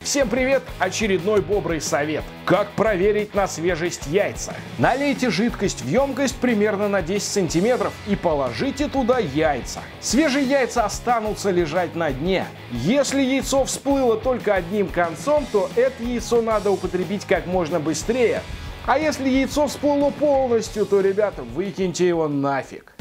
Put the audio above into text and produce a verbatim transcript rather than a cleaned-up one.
Всем привет! Очередной бобрый совет. Как проверить на свежесть яйца? Налейте жидкость в емкость примерно на десять сантиметров и положите туда яйца. Свежие яйца останутся лежать на дне. Если яйцо всплыло только одним концом, то это яйцо надо употребить как можно быстрее. А если яйцо всплыло полностью, то, ребята, выкиньте его нафиг.